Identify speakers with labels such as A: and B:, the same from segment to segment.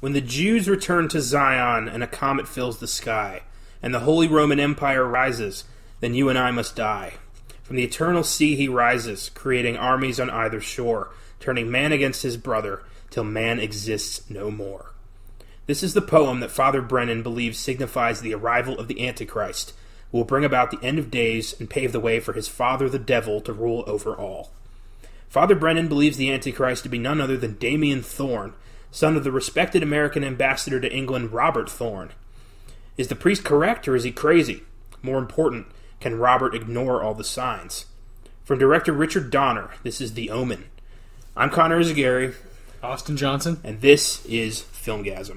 A: When the Jews return to Zion and a comet fills the sky, and the Holy Roman Empire rises, then you and I must die. From the eternal sea he rises, creating armies on either shore, turning man against his brother, till man exists no more. This is the poem that Father Brennan believes signifies the arrival of the Antichrist, who will bring about the end of days and pave the way for his father the devil to rule over all. Father Brennan believes the Antichrist to be none other than Damien Thorne, son of the respected American ambassador to England, Robert Thorne. Is the priest correct, or is he crazy? More important, can Robert ignore all the signs? From director Richard Donner, this is The Omen. I'm Connor Eyzaguirre.
B: Austin Johnson.
A: And this is Filmgazm.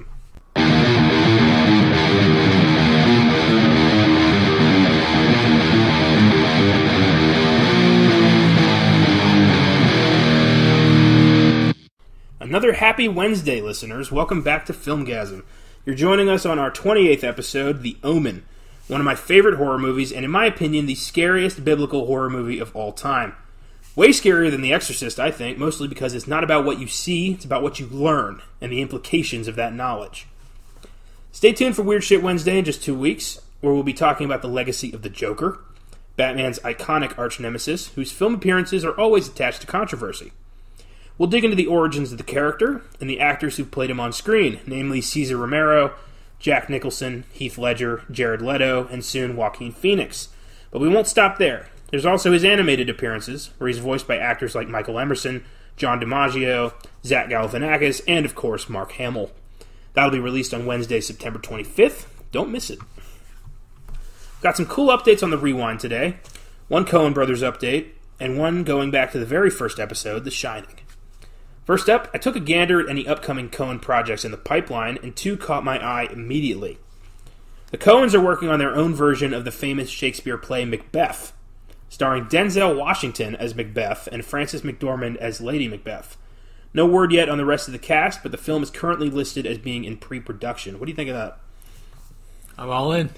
A: Another happy Wednesday, listeners. Welcome back to Filmgazm. You're joining us on our 28th episode, The Omen, one of my favorite horror movies, and in my opinion, the scariest biblical horror movie of all time. Way scarier than The Exorcist, I think, mostly because it's not about what you see, it's about what you learn, and the implications of that knowledge. Stay tuned for Weird Shit Wednesday in just 2 weeks, where we'll be talking about the legacy of the Joker, Batman's iconic arch-nemesis, whose film appearances are always attached to controversy. We'll dig into the origins of the character and the actors who played him on screen, namely Cesar Romero, Jack Nicholson, Heath Ledger, Jared Leto, and soon Joaquin Phoenix. But we won't stop there. There's also his animated appearances, where he's voiced by actors like Michael Emerson, John DiMaggio, Zach Galifianakis, and of course Mark Hamill. That'll be released on Wednesday, September 25th. Don't miss it. Got some cool updates on the Rewind today. One Coen Brothers update, and one going back to the very first episode, The Shining. First up, I took a gander at any upcoming Coen projects in the pipeline, and two caught my eye immediately. The Coens are working on their own version of the famous Shakespeare play Macbeth, starring Denzel Washington as Macbeth and Frances McDormand as Lady Macbeth. No word yet on the rest of the cast, but the film is currently listed as being in pre-production. What do you think of that?
B: I'm all in.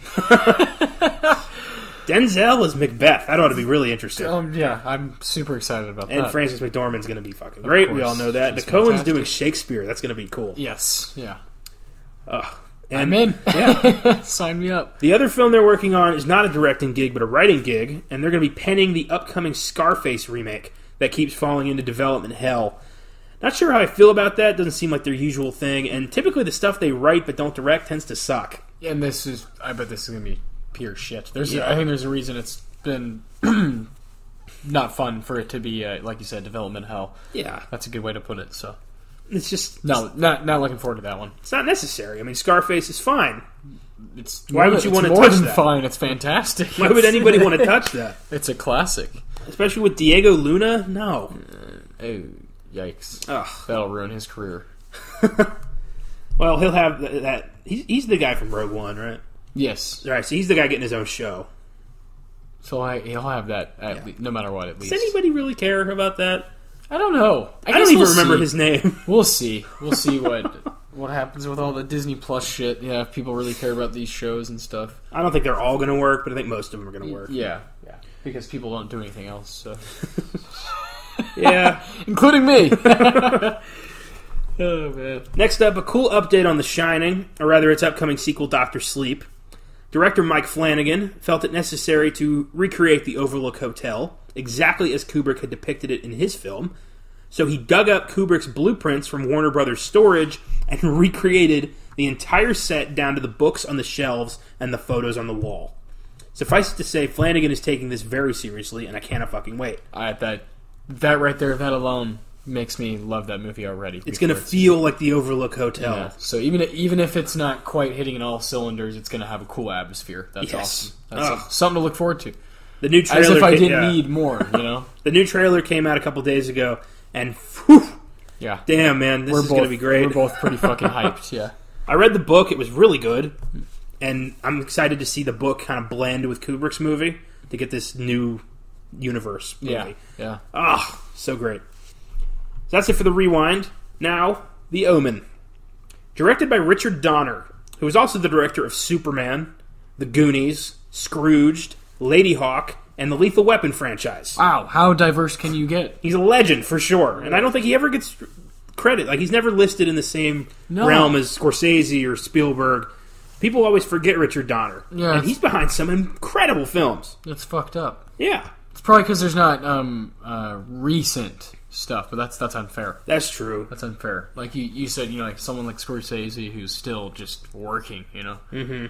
A: Denzel as Macbeth. That ought to be really interesting.
B: Yeah, I'm super excited about that.
A: And Frances McDormand's going to be fucking great. We all know that. The Coens doing Shakespeare. That's going to be cool.
B: Yes, yeah.
A: And,
B: I'm in.
A: Yeah.
B: Sign me up.
A: The other film they're working on is not a directing gig, but a writing gig, and they're going to be penning the upcoming Scarface remake that keeps falling into development hell. Not sure how I feel about that. Doesn't seem like their usual thing, and typically the stuff they write but don't direct tends to suck.
B: And I bet this is going to be pure shit. I think there's a reason it's been not fun for it to be, like you said, development hell.
A: Yeah.
B: That's a good way to put it, so.
A: It's just...
B: No, not looking forward to that one.
A: It's not necessary. I mean, Scarface is fine.
B: Why would you want to touch that? It's more than fine. It's fantastic.
A: Why would anybody want to touch that?
B: It's a classic.
A: Especially with Diego Luna? No.
B: Oh, yikes.
A: Ugh.
B: That'll ruin his career.
A: Well, he'll have that... He's the guy from Rogue One, right?
B: Yes.
A: All right, so he's the guy getting his own show.
B: So he'll have that no matter what, at least.
A: Does anybody really care about that?
B: I don't know.
A: I don't even remember his name.
B: We'll see. We'll see what happens with all the Disney Plus shit. Yeah, if people really care about these shows and stuff.
A: I don't think they're all going to work, but I think most of them are going to work.
B: Yeah. Because people don't do anything else, so.
A: Yeah.
B: Including me. Oh, man.
A: Next up, a cool update on The Shining, or rather its upcoming sequel, Dr. Sleep. Director Mike Flanagan felt it necessary to recreate the Overlook Hotel, exactly as Kubrick had depicted it in his film, so he dug up Kubrick's blueprints from Warner Brothers storage and recreated the entire set down to the books on the shelves and the photos on the wall. Suffice it to say, Flanagan is taking this very seriously, and I cannot fucking wait.
B: That right there, that alone makes me love that movie already.
A: It's going to feel like the Overlook Hotel.
B: Yeah. So even if it's not quite hitting in all cylinders, it's going to have a cool atmosphere. That's awesome. That's something to look forward to.
A: The new trailer,
B: as if I didn't need more, you know?
A: The new trailer came out a couple days ago, and whew,
B: yeah,
A: damn, man, this is going to be great.
B: We're both pretty fucking hyped, yeah.
A: I read the book. It was really good, and I'm excited to see the book kind of blend with Kubrick's movie to get this new universe movie.
B: Yeah.
A: So great. So that's it for the Rewind. Now, The Omen. Directed by Richard Donner, who is also the director of Superman, The Goonies, Scrooged, Lady Hawk, and the Lethal Weapon franchise.
B: Wow, how diverse can you get?
A: He's a legend, for sure. And I don't think he ever gets credit. Like, he's never listed in the same realm as Scorsese or Spielberg. People always forget Richard Donner.
B: Yeah.
A: And he's behind some incredible films.
B: That's fucked up.
A: Yeah.
B: It's probably because there's not recent stuff, but that's unfair.
A: That's true.
B: That's unfair. Like you said, like someone like Scorsese who's still just working, Mm-hmm.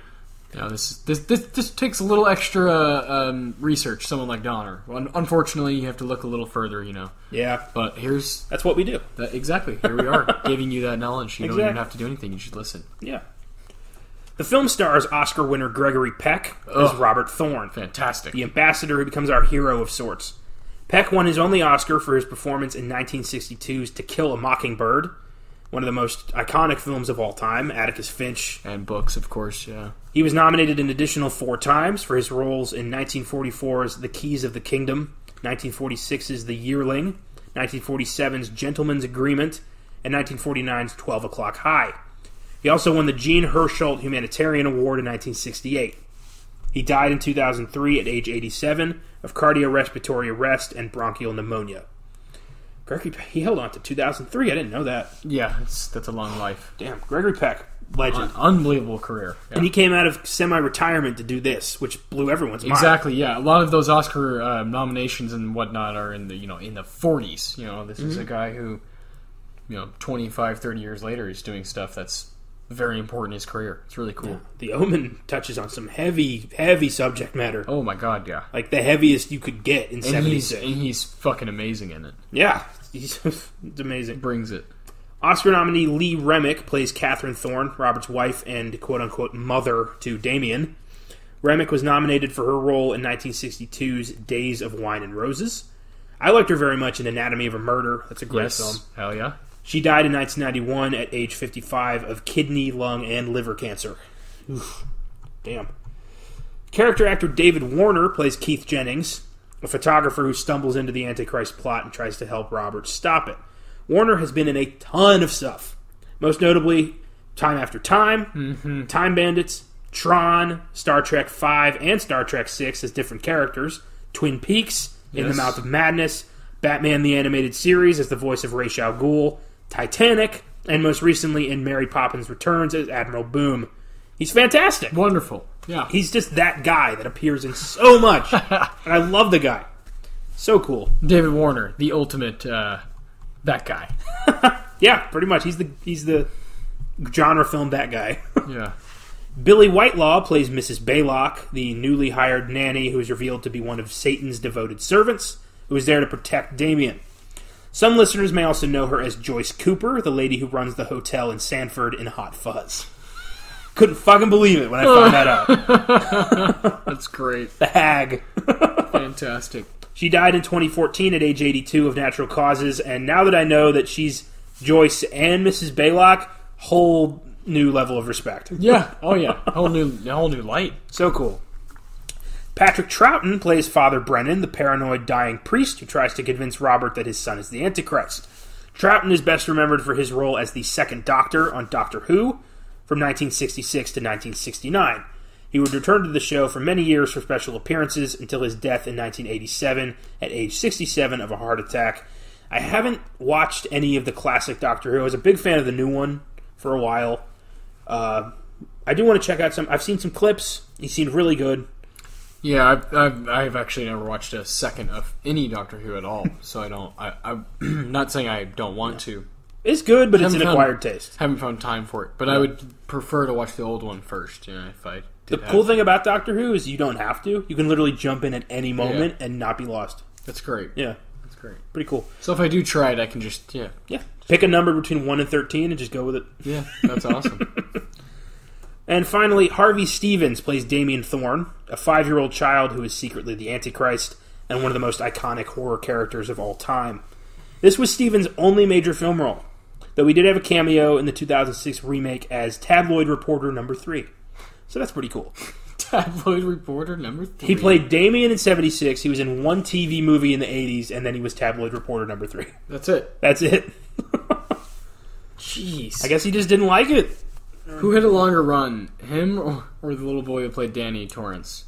B: This takes a little extra research. Someone like Donner. Unfortunately, you have to look a little further,
A: Yeah.
B: But
A: that's what we do.
B: Exactly. Here we are, giving you that knowledge. You don't even have to do anything. You should listen.
A: Yeah. The film stars Oscar winner Gregory Peck as Robert Thorne.
B: Fantastic.
A: The ambassador who becomes our hero of sorts. Peck won his only Oscar for his performance in 1962's To Kill a Mockingbird, one of the most iconic films of all time, Atticus Finch.
B: And books, of course, yeah.
A: He was nominated an additional 4 times for his roles in 1944's The Keys of the Kingdom, 1946's The Yearling, 1947's Gentleman's Agreement, and 1949's 12 O'Clock High. He also won the Jean Hersholt Humanitarian Award in 1968. He died in 2003 at age 87 of cardiorespiratory arrest and bronchial pneumonia. Gregory Peck, he held on to 2003. I didn't know that.
B: Yeah, that's a long life.
A: Damn, Gregory Peck, legend.
B: Unbelievable career. Yeah.
A: And he came out of semi-retirement to do this, which blew everyone's mind.
B: Exactly, yeah. A lot of those Oscar nominations and whatnot are in the in the 40s. This is a guy who, 25, 30 years later is doing stuff that's very important in his career. It's really cool.
A: Yeah. The Omen touches on some heavy, heavy subject matter.
B: Oh my god, yeah.
A: Like the heaviest you could get in 76.
B: And he's fucking amazing in it.
A: Yeah, it's amazing.
B: Brings it.
A: Oscar nominee Lee Remick plays Catherine Thorne, Robert's wife and quote-unquote mother to Damien. Remick was nominated for her role in 1962's Days of Wine and Roses. I liked her very much in Anatomy of a Murder. That's a great film.
B: Hell yeah.
A: She died in 1991 at age 55 of kidney, lung, and liver cancer. Oof. Damn. Character actor David Warner plays Keith Jennings, a photographer who stumbles into the Antichrist plot and tries to help Robert stop it. Warner has been in a ton of stuff. Most notably, Time After Time, Time Bandits, Tron, Star Trek V, and Star Trek VI as different characters, Twin Peaks, In the Mouth of Madness, Batman the Animated Series as the voice of Ra's al Ghul, Titanic, and most recently in Mary Poppins Returns as Admiral Boom. He's fantastic.
B: Wonderful. Yeah.
A: He's just that guy that appears in so much. And I love the guy. So cool.
B: David Warner, the ultimate that guy.
A: Yeah, pretty much. He's the genre film that guy.
B: Yeah.
A: Billy Whitelaw plays Mrs. Baylock, the newly hired nanny who is revealed to be one of Satan's devoted servants, who is there to protect Damien. Some listeners may also know her as Joyce Cooper, the lady who runs the hotel in Sanford in Hot Fuzz. Couldn't fucking believe it when I found that out.
B: That's great.
A: The hag.
B: Fantastic.
A: She died in 2014 at age 82 of natural causes, and now that I know that she's Joyce and Mrs. Baylock, whole new level of respect.
B: Yeah. Oh yeah. Whole new light.
A: So cool. Patrick Troughton plays Father Brennan, the paranoid dying priest who tries to convince Robert that his son is the Antichrist. Troughton is best remembered for his role as the Second Doctor on Doctor Who from 1966 to 1969. He would return to the show for many years for special appearances until his death in 1987 at age 67 of a heart attack. I haven't watched any of the classic Doctor Who. I was a big fan of the new one for a while. I do want to check out some. I've seen some clips. He seemed really good.
B: Yeah, I've actually never watched a second of any Doctor Who at all, so I'm not saying I don't want to.
A: It's good, but it's an acquired taste.
B: Haven't found time for it, but I would prefer to watch the old one first. If I did
A: cool thing about Doctor Who is you don't have to. You can literally jump in at any moment and not be lost.
B: That's great.
A: Yeah,
B: that's great.
A: Pretty cool.
B: So if I do try it, I can just
A: pick a number between 1 and 13 and just go with it.
B: Yeah, that's awesome.
A: And finally, Harvey Stevens plays Damien Thorne, a 5-year-old child who is secretly the Antichrist and one of the most iconic horror characters of all time. This was Stevens' only major film role, though he did have a cameo in the 2006 remake as Tabloid Reporter No. 3. So that's pretty cool.
B: Tabloid Reporter No. 3.
A: He played Damien in 76, he was in one TV movie in the 80s, and then he was Tabloid Reporter No. 3.
B: That's it.
A: That's it.
B: Jeez.
A: I guess he just didn't like it.
B: Who had a longer run, him or the little boy who played Danny Torrance?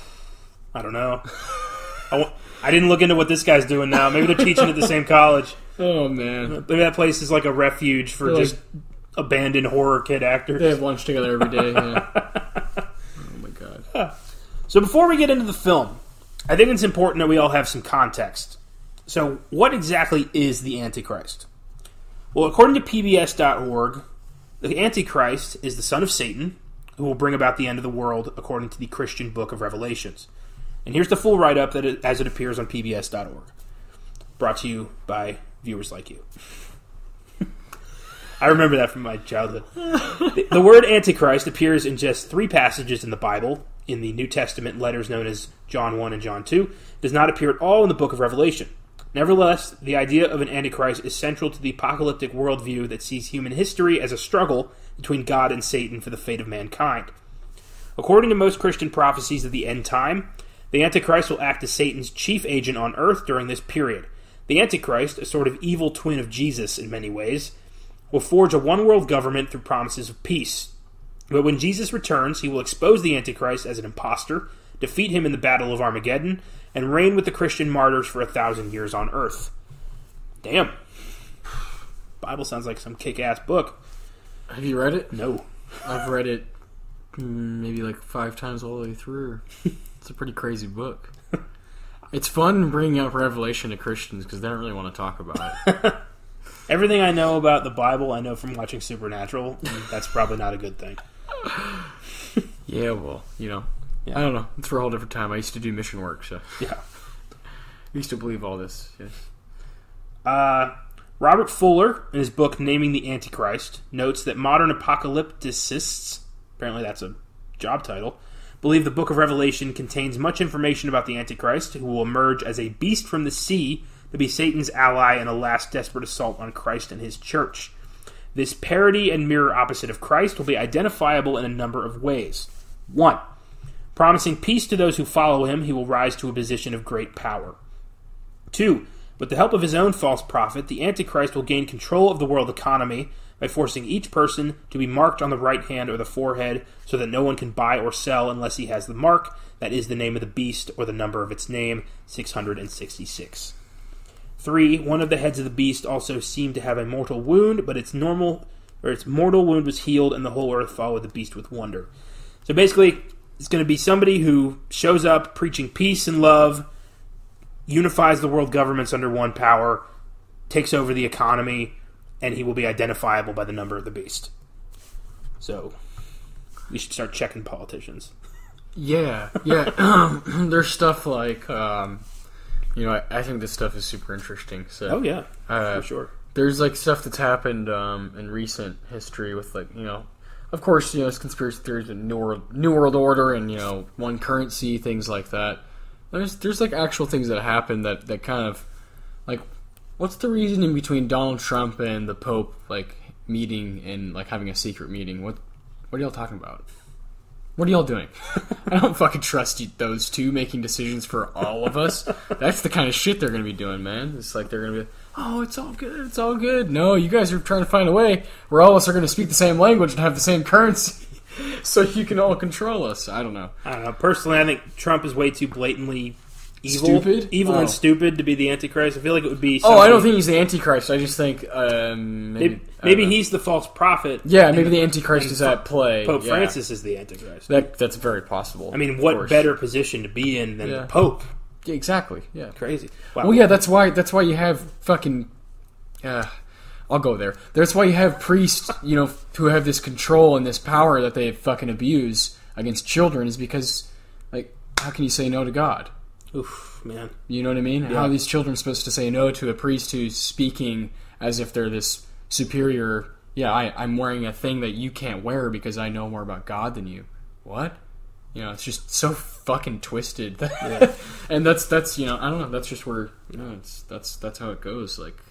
A: I don't know. I didn't look into what this guy's doing now. Maybe they're teaching at the same college.
B: Oh, man.
A: Maybe that place is like a refuge for just abandoned horror kid actors.
B: They have lunch together every day, yeah. Oh, my God.
A: So before we get into the film, I think it's important that we all have some context. So what exactly is the Antichrist? Well, according to PBS.org, the Antichrist is the son of Satan, who will bring about the end of the world according to the Christian book of Revelations. And here's the full write-up as it appears on PBS.org. Brought to you by viewers like you. I remember that from my childhood. The word Antichrist appears in just 3 passages in the Bible. In the New Testament letters known as John 1 and John 2, does not appear at all in the book of Revelation. Nevertheless, the idea of an Antichrist is central to the apocalyptic worldview that sees human history as a struggle between God and Satan for the fate of mankind. According to most Christian prophecies of the end time, the Antichrist will act as Satan's chief agent on earth during this period. The Antichrist, a sort of evil twin of Jesus in many ways, will forge a one-world government through promises of peace. But when Jesus returns, he will expose the Antichrist as an impostor, defeat him in the Battle of Armageddon, and reign with the Christian martyrs for 1,000 years on earth. Damn. Bible sounds like some kick-ass book.
B: Have you read it?
A: No.
B: I've read it maybe like 5 times all the way through. It's a pretty crazy book. It's fun bringing up Revelation to Christians because they don't really want to talk about it.
A: Everything I know about the Bible, I know from watching Supernatural, and that's probably not a good thing.
B: Yeah, well, I don't know. It's for a whole different time. I used to do mission work, so
A: yeah,
B: I used to believe all this. Yes.
A: Robert Fuller, in his book Naming the Antichrist, notes that modern apocalypticists, apparently that's a job title, believe the book of Revelation contains much information about the Antichrist, who will emerge as a beast from the sea to be Satan's ally in a last desperate assault on Christ and his church. This parody and mirror opposite of Christ will be identifiable in a number of ways. 1. Promising peace to those who follow him, he will rise to a position of great power. 2. With the help of his own false prophet, the Antichrist will gain control of the world economy by forcing each person to be marked on the right hand or the forehead so that no one can buy or sell unless he has the mark, that is the name of the beast or the number of its name, 666. 3. One of the heads of the beast also seemed to have a mortal wound, but its mortal wound was healed, and the whole earth followed the beast with wonder. So basically, it's going to be somebody who shows up preaching peace and love, unifies the world governments under one power, takes over the economy, and he will be identifiable by the number of the beast. So, we should start checking politicians.
B: Yeah. There's stuff like... I think this stuff is super interesting. So,
A: oh yeah, for sure.
B: There's like stuff that's happened in recent history with of course, it's conspiracy theories and New World Order and one currency, things like that. There's like actual things that happen that kind of like, what's the reasoning between Donald Trump and the Pope meeting and having a secret meeting? What are y'all talking about? What are y'all doing? I don't fucking trust those two making decisions for all of us. That's the kind of shit they're going to be doing, man. It's like they're going to be, oh, it's all good, it's all good. No, you guys are trying to find a way where all of us are going to speak the same language and have the same currency so you can all control us. I don't know.
A: Personally, I think Trump is way too blatantly evil and stupid to be the Antichrist. I feel like it would be somebody...
B: I don't think he's the Antichrist. I just think
A: maybe he's the false prophet.
B: Yeah, maybe the Antichrist is at play.
A: Pope Francis is the Antichrist.
B: That's very possible.
A: I mean, what better position to be in than the Pope?
B: Yeah, exactly. Yeah,
A: crazy. Wow.
B: Well, yeah, that's why you have fucking. I'll go there. That's why you have priests, who have this control and this power that they fucking abuse against children. Is because, how can you say no to God?
A: Oof, man.
B: You know what I mean?
A: Yeah.
B: How are these children supposed to say no to a priest who's speaking as if they're this superior... Yeah, I'm wearing a thing that you can't wear because I know more about God than you. What? It's just so fucking twisted.
A: Yeah.
B: And that's I don't know, that's just where... that's how it goes, I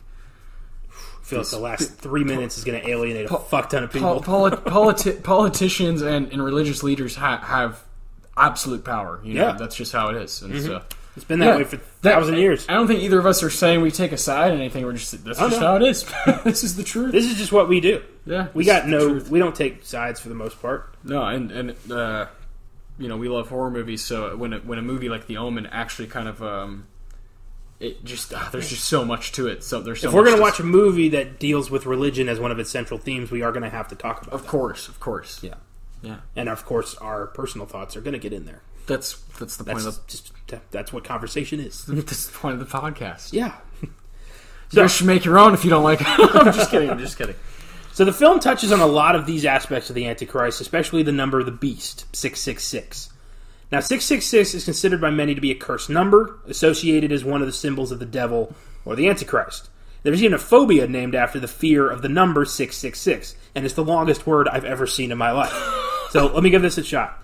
A: feel like the last 3 minutes is going to alienate a fuck ton of people.
B: Politicians and religious leaders have absolute power. That's just how it is. And so
A: it's been that way for 1,000 years.
B: I don't think either of us are saying we take a side on anything. We're just that's just how it is. This is the truth.
A: This is just what we do.
B: Yeah,
A: we don't take sides for the most part.
B: No, and we love horror movies. So when a movie like The Omen actually kind of it just there's just so much to it. So there's so
A: if we're
B: going to
A: watch a movie that deals with religion as one of its central themes, we are going to have to talk about it.
B: Of course.
A: Yeah. And of course, our personal thoughts are going to get in there.
B: That's the point of
A: that's what conversation is.
B: That's the point of the podcast.
A: Yeah.
B: So you should make your own if you don't like it. I'm just kidding.
A: So the film touches on a lot of these aspects of the Antichrist, especially the number of the beast, 666. Now, 666 is considered by many to be a cursed number, associated as one of the symbols of the devil or the Antichrist. There's even a phobia named after the fear of the number 666, and it's the longest word I've ever seen in my life. So let me give this a shot.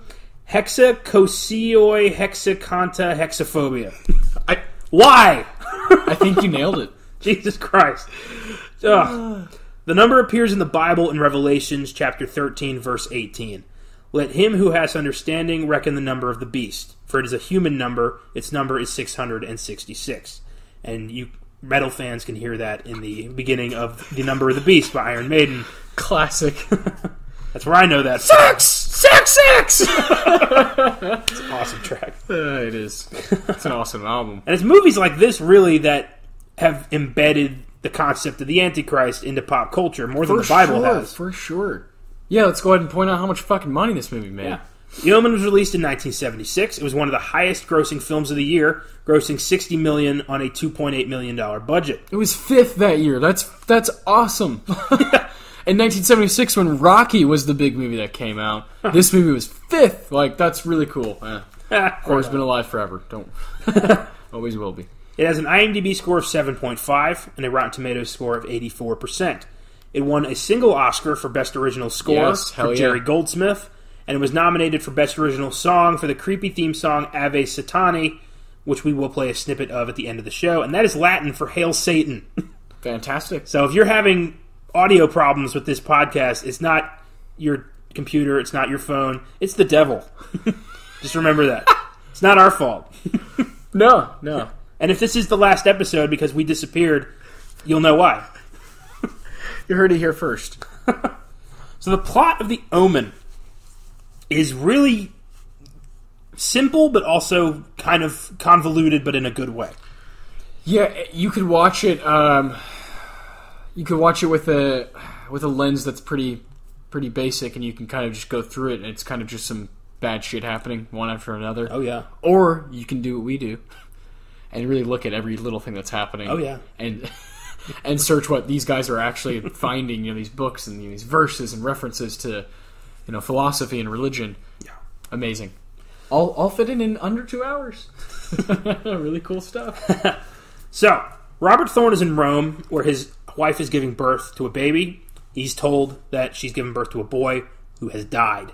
A: Hexacosioi hexaconta hexaphobia. Why?
B: I think you nailed it.
A: Jesus Christ. Ugh. The number appears in the Bible in Revelations chapter 13, verse 18. Let him who has understanding reckon the number of the beast, for it is a human number. Its number is 666. And you metal fans can hear that in the beginning of The Number of the Beast by Iron Maiden.
B: Classic.
A: That's where I know that.
B: Six!
A: It's an awesome track.
B: It is. It's an awesome album.
A: And it's movies like this, really, that have embedded the concept of the Antichrist into pop culture more than the Bible has.
B: For sure. Yeah, let's go ahead and point out how much fucking money this movie made. Yeah.
A: The Omen was released in 1976. It was one of the highest-grossing films of the year, grossing $60 million on a $2.8 million budget.
B: It was fifth that year. That's awesome. In 1976, when Rocky was the big movie that came out, this movie was fifth. Like, that's really cool. Horror's been alive forever. Don't. Always will be.
A: It has an IMDb score of 7.5 and a Rotten Tomatoes score of 84%. It won a single Oscar for Best Original Score for Jerry Goldsmith, and it was nominated for Best Original Song for the creepy theme song Ave Satani, which we will play a snippet of at the end of the show, and that is Latin for Hail Satan.
B: Fantastic.
A: So if you're having audio problems with this podcast, it's not your computer, it's not your phone, it's the devil. Just remember that. It's not our fault.
B: No.
A: And if this is the last episode because we disappeared, you'll know why.
B: You heard it here first.
A: So the plot of The Omen is really simple, but also kind of convoluted, but in a good way.
B: Yeah, you could watch it. You could watch it with a lens that's pretty basic, and you can kind of just go through it, and it's kind of just some bad shit happening one after another.
A: Oh yeah.
B: Or you can do what we do and really look at every little thing that's happening.
A: Oh yeah.
B: And search what these guys are actually finding, these books and these verses and references to, philosophy and religion.
A: Yeah.
B: Amazing. All fit in under 2 hours. Really cool stuff.
A: So, Robert Thorne is in Rome, where his wife is giving birth to a baby. He's told that she's giving birth to a boy who has died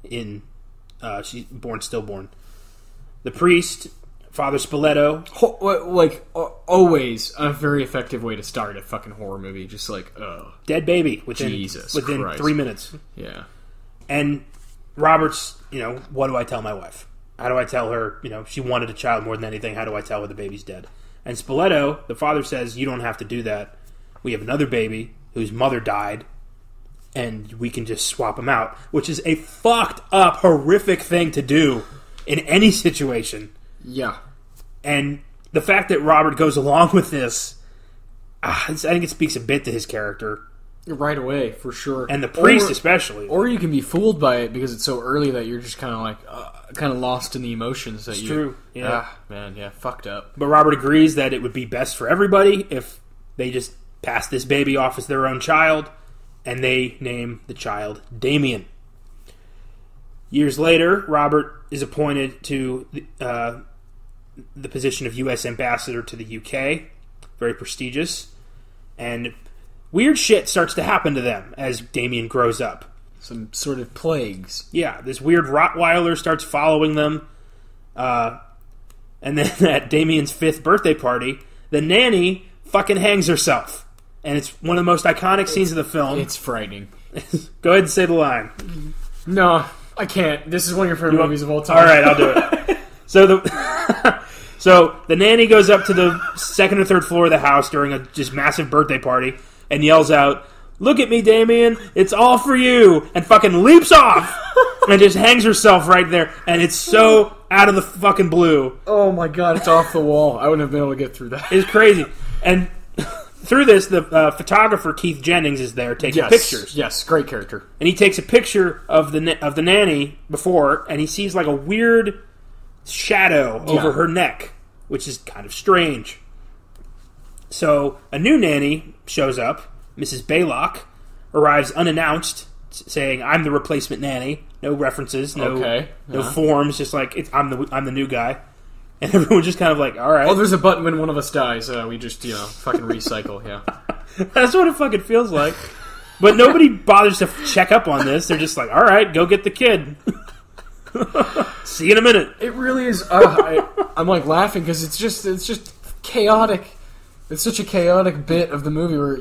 A: she's stillborn. The priest, Father Spoleto...
B: always a very effective way to start a fucking horror movie. Just
A: dead baby within
B: Jesus
A: 3 minutes.
B: Yeah.
A: And Robert's, what do I tell my wife? How do I tell her, she wanted a child more than anything, how do I tell her the baby's dead? And Spoleto, the father, says, you don't have to do that. We have another baby whose mother died, and we can just swap them out, which is a fucked up, horrific thing to do in any situation.
B: Yeah.
A: And the fact that Robert goes along with this, I think it speaks a bit to his character.
B: Right away, for sure.
A: And the priest especially.
B: Or you can be fooled by it because it's so early that you're just kind of lost in the emotions. It's
A: true. Yeah.
B: Fucked up.
A: But Robert agrees that it would be best for everybody if they just pass this baby off as their own child, and they name the child Damien. Years later, Robert is appointed to the position of U.S. ambassador to the UK. Very prestigious. And weird shit starts to happen to them as Damien grows up.
B: Some sort of plagues.
A: Yeah, this weird Rottweiler starts following them. And then at Damien's 5th birthday party, the nanny fucking hangs herself. And it's one of the most iconic scenes of the film.
B: It's frightening.
A: Go ahead and say the line.
B: No, I can't. This is one of your favorite movies of all time.
A: All right, I'll do it. So the nanny goes up to the 2nd or 3rd floor of the house during a just massive birthday party and yells out, "Look at me, Damien. It's all for you," and fucking leaps off and just hangs herself right there. And it's so out of the fucking blue.
B: Oh my god, it's off the wall. I wouldn't have been able to get through that.
A: It's crazy. And through this, the photographer Keith Jennings is there taking pictures.
B: Yes, great character.
A: And he takes a picture of the nanny before, and he sees like a weird shadow over her neck, which is kind of strange. So a new nanny shows up. Mrs. Baylock arrives unannounced, saying, "I'm the replacement nanny." No references, no forms, just like I'm the new guy. And everyone's just kind of like, all right.
B: Oh, there's a button when one of us dies. We just, fucking recycle, yeah.
A: That's what it fucking feels like. But nobody bothers to check up on this. They're just like, all right, go get the kid. See you in a minute.
B: It really is. I'm like laughing because it's just chaotic. It's such a chaotic bit of the movie where,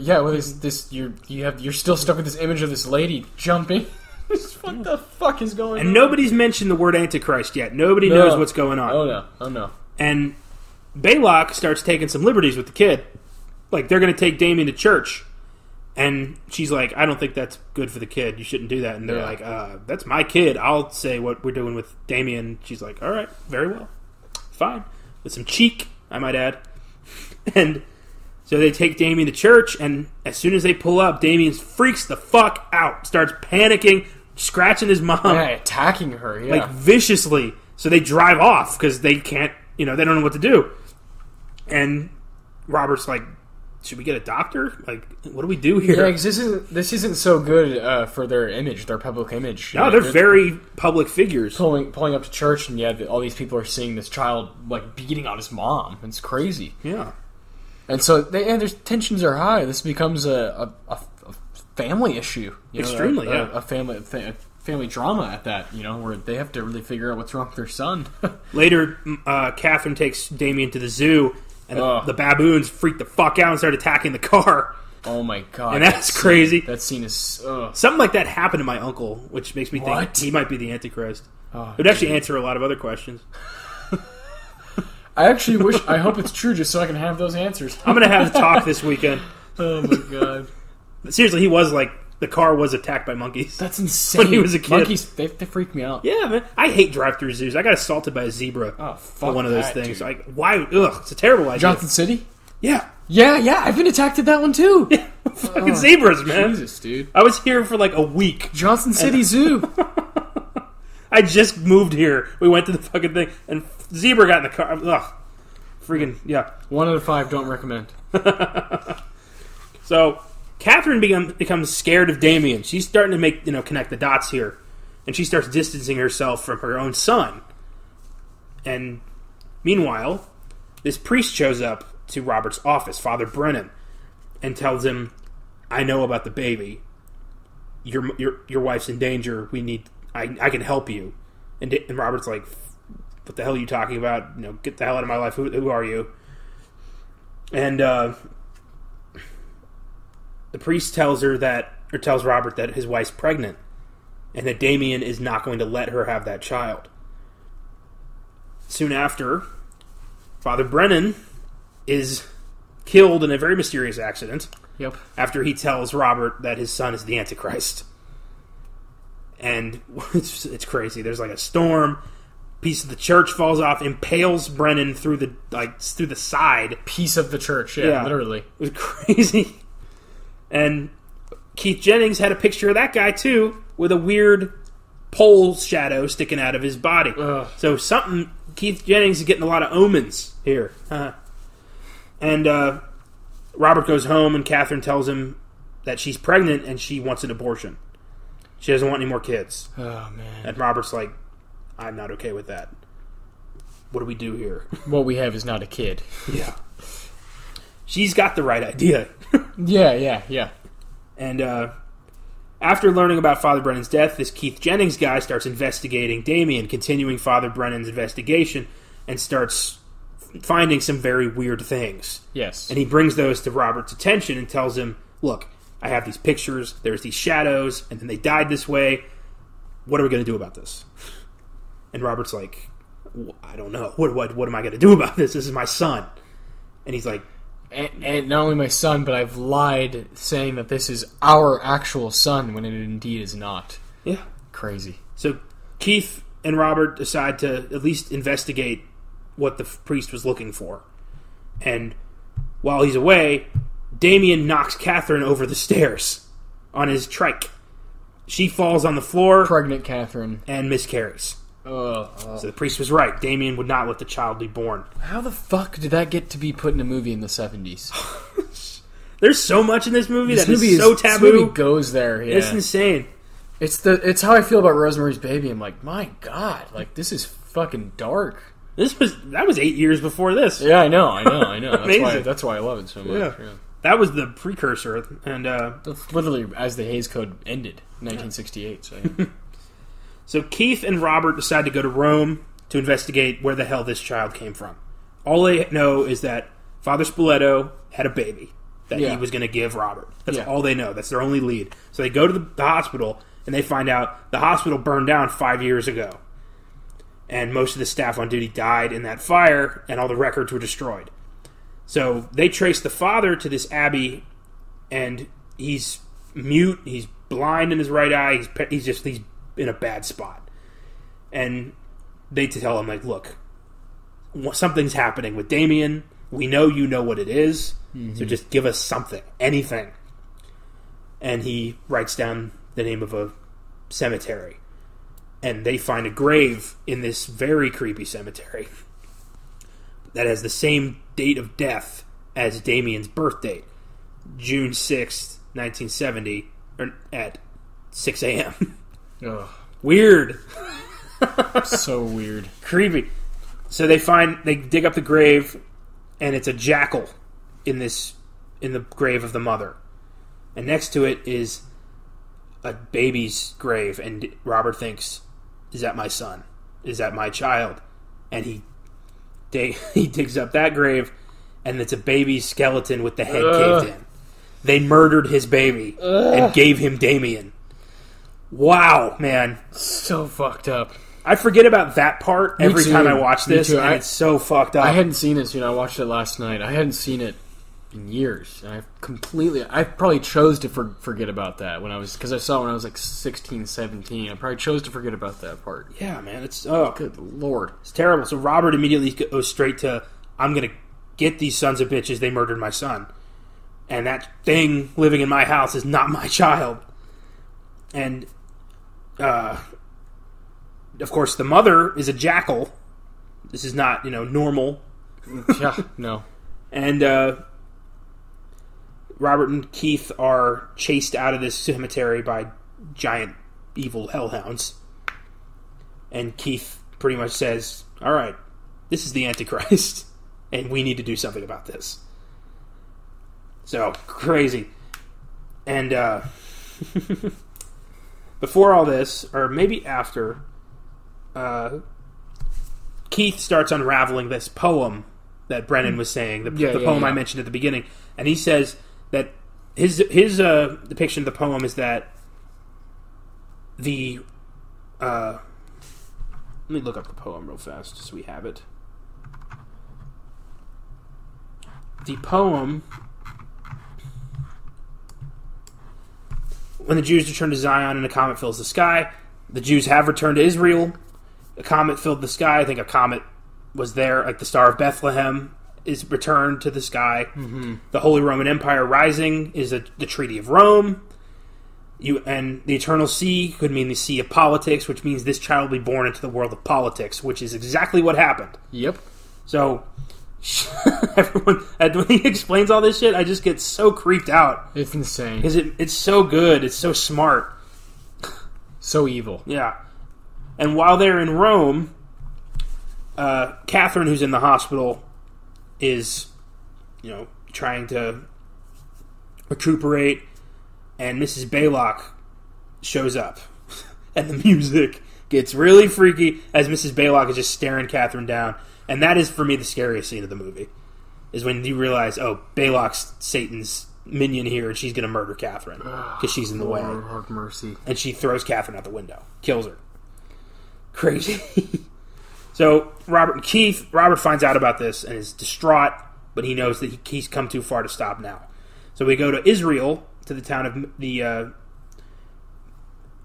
B: you're still stuck with this image of this lady jumping. What the fuck is going on?
A: And nobody's mentioned the word Antichrist yet. Nobody knows what's going on.
B: Oh no.
A: And Baylock starts taking some liberties with the kid. Like, they're going to take Damien to church. And she's like, I don't think that's good for the kid. You shouldn't do that. And they're like, that's my kid. I'll say what we're doing with Damien. She's like, all right, very well. Fine. With some cheek, I might add. And so they take Damien to church, and as soon as they pull up, Damien freaks the fuck out. Starts panicking, scratching his mom.
B: Yeah, attacking her, yeah.
A: Like, viciously. So they drive off, because they can't, they don't know what to do. And Robert's like, should we get a doctor? Like, what do we do here?
B: Yeah, because this isn't so good for their image, their public image.
A: No, they're very public figures.
B: Pulling up to church, and all these people are seeing this child, like, beating on his mom. It's crazy.
A: Yeah.
B: And so, their tensions are high. This becomes a family issue.
A: Extremely,
B: a family drama at that, where they have to really figure out what's wrong with their son.
A: Later, Catherine takes Damien to the zoo, and the baboons freak the fuck out and start attacking the car.
B: Oh my god.
A: And that's crazy.
B: That scene is...
A: Something like that happened to my uncle, which makes me think he might be the Antichrist. It would actually answer a lot of other questions.
B: I hope it's true just so I can have those answers.
A: I'm going to have the talk this weekend.
B: Oh my god.
A: Seriously, he was like, the car was attacked by monkeys.
B: That's insane.
A: When he was a kid.
B: Monkeys, they freak me out.
A: Yeah, man. I hate drive-through zoos. I got assaulted by a zebra
B: for
A: one of those things. Like, why? Ugh, it's a terrible idea.
B: Johnson City?
A: Yeah.
B: Yeah, I've been attacked at that one too.
A: Yeah, fucking zebras, man.
B: Jesus, dude.
A: I was here for like a week.
B: Johnson City Zoo.
A: I just moved here. We went to the fucking thing, and zebra got in the car. Ugh. Freaking, yeah.
B: 1 out of 5, don't recommend.
A: So, Catherine becomes scared of Damien. She's starting to make, connect the dots here. And she starts distancing herself from her own son. And meanwhile, this priest shows up to Robert's office, Father Brennan, and tells him, I know about the baby. Your wife's in danger. I can help you. And Robert's like, what the hell are you talking about? Get the hell out of my life. Who are you? And the priest tells Robert that his wife's pregnant, and that Damien is not going to let her have that child. Soon after, Father Brennan is killed in a very mysterious accident.
B: Yep.
A: After he tells Robert that his son is the Antichrist. And it's crazy. There's like a storm. Piece of the church falls off, impales Brennan through the side.
B: Piece of the church, yeah, literally.
A: It was crazy. And Keith Jennings had a picture of that guy too, with a weird pole shadow sticking out of his body.
B: Ugh.
A: So Keith Jennings is getting a lot of omens here. And Robert goes home, and Catherine tells him that she's pregnant and she wants an abortion. She doesn't want any more kids.
B: Oh man.
A: And Robert's like, I'm not okay with that. What do we do here?
B: What we have is not a kid.
A: Yeah. She's got the right idea.
B: Yeah.
A: And after learning about Father Brennan's death, this Keith Jennings guy starts investigating Damien, continuing Father Brennan's investigation, and starts finding some very weird things.
B: Yes.
A: And he brings those to Robert's attention and tells him, look, I have these pictures, there's these shadows, and then they died this way. What are we going to do about this? And Robert's like, I don't know. What am I going to do about this? This is my son. And he's like...
B: And not only my son, but I've lied saying that this is our actual son when it indeed is not.
A: Yeah.
B: Crazy.
A: So Keith and Robert decide to at least investigate what the priest was looking for. And while he's away, Damien knocks Catherine over the stairs on his trike. She falls on the floor.
B: Pregnant Catherine.
A: And miscarries. So the priest was right. Damien would not let the child be born.
B: How the fuck did that get to be put in a movie in the 70s?
A: There's so much in this movie that is so taboo.
B: This movie goes there, yeah.
A: It's insane.
B: It's how I feel about Rosemary's Baby. I'm like, my God, like, this is fucking dark.
A: That was 8 years before this.
B: Yeah, I know.
A: Amazing.
B: That's why I love it so much. Yeah.
A: That was the precursor, and
B: that's literally as the Hays Code ended, 1968. So, yeah.
A: So Keith and Robert decide to go to Rome to investigate where the hell this child came from. All they know is that Father Spoleto had a baby that he was going to give Robert. That's all they know. That's their only lead. So they go to the hospital, and they find out the hospital burned down 5 years ago. And most of the staff on duty died in that fire, and all the records were destroyed. So they trace the father to this abbey, and he's mute, he's blind in his right eye, he's in a bad spot. And they tell him, like, look, something's happening with Damien. We know you know what it is, so just give us something, anything. And he writes down the name of a cemetery. And they find a grave in this very creepy cemetery that has the same date of death as Damien's birth date, June 6th, 1970, at 6 a.m.
B: Ugh.
A: Weird.
B: So weird.
A: Creepy. So they dig up the grave, and it's a jackal in the grave of the mother. And next to it is a baby's grave, and Robert thinks, is that my son? Is that my child? And he digs up that grave, and it's a baby's skeleton with the head caved in. They murdered his baby and gave him Damien. Wow, man.
B: So fucked up.
A: I forget about that part every time I watch this, and it's so fucked up.
B: I hadn't seen it, I watched it last night. I hadn't seen it in years, and I probably chose to forget about that because I saw it when I was like 16, 17. I probably chose to forget about that part.
A: Yeah, man, it's
B: good lord,
A: it's terrible. So Robert immediately goes straight to, I'm gonna get these sons of bitches. They murdered my son, and that thing living in my house is not my child. And of course, the mother is a jackal. This is not normal.
B: Yeah, no.
A: And Robert and Keith are chased out of this cemetery by giant evil hellhounds. And Keith pretty much says, all right, this is the Antichrist, and we need to do something about this. So, crazy. And before all this, or maybe after, Keith starts unraveling this poem that Brennan was saying, the poem I mentioned at the beginning. And he says that his depiction of the poem is that the... let me look up the poem real fast so we have it. The poem... When the Jews return to Zion and a comet fills the sky, the Jews have returned to Israel. A comet filled the sky. I think a comet was there, like the Star of Bethlehem is returned to the sky. Mm-hmm. The Holy Roman Empire rising is the Treaty of Rome. And the Eternal Sea could mean the Sea of Politics, which means this child will be born into the world of politics, which is exactly what happened.
B: Yep.
A: So, everyone, when he explains all this shit, I just get so creeped out.
B: It's insane.
A: Because it's so good. It's so smart.
B: So evil.
A: Yeah. And while they're in Rome, Catherine, who's in the hospital, is, trying to recuperate, and Mrs. Baylock shows up. And the music gets really freaky as Mrs. Baylock is just staring Catherine down. And that is, for me, the scariest scene of the movie. Is when you realize, Baylock's Satan's minion here, and she's going to murder Catherine. Because she's in the way.
B: Lord have mercy.
A: And she throws Catherine out the window. Kills her. Crazy. So, Robert finds out about this and is distraught, but he knows that he's come too far to stop now. So we go to Israel, to the town of the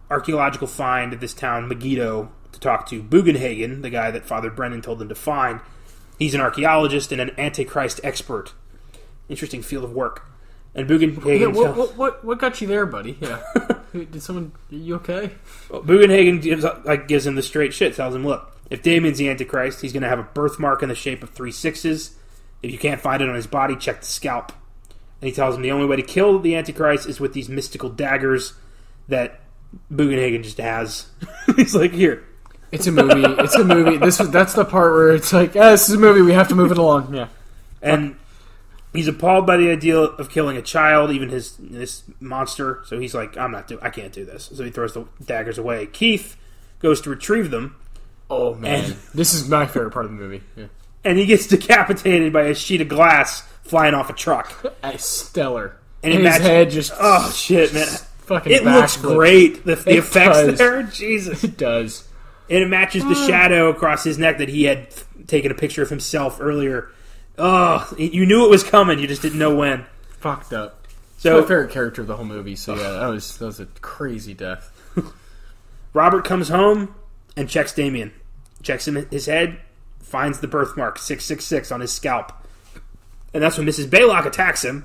A: archaeological find of this town, Megiddo, to talk to Bugenhagen, the guy that Father Brennan told them to find. He's an archaeologist and an Antichrist expert. Interesting field of work. And Bugenhagen...
B: Yeah, what got you there, buddy? Yeah. Did someone... Are you okay?
A: Well, Bugenhagen gives him the straight shit. Tells him, look, if Damien's the Antichrist, he's going to have a birthmark in the shape of 3 6s. If you can't find it on his body, check the scalp. And he tells him the only way to kill the Antichrist is with these mystical daggers that Bugenhagen just has. He's like, here.
B: It's a movie. It's a movie. That's the part where it's like, this is a movie. We have to move it along. Yeah.
A: And he's appalled by the idea of killing a child, even this monster. So he's like, I can't do this. So he throws the daggers away. Keith goes to retrieve them.
B: Oh man, this is my favorite part of the movie. Yeah.
A: And he gets decapitated by a sheet of glass flying off a truck.
B: Stellar.
A: And
B: his head just...
A: Oh, shit, man.
B: Fucking
A: it looks great. The effects there. Jesus.
B: It does.
A: And it matches the shadow across his neck that he had taken a picture of himself earlier. Oh, you knew it was coming. You just didn't know when.
B: Fucked up.
A: So,
B: it's my favorite character of the whole movie. So yeah, that was a crazy death.
A: Robert comes home and checks Damien. Checks his head, finds the birthmark 666 on his scalp. And that's when Mrs. Baylock attacks him.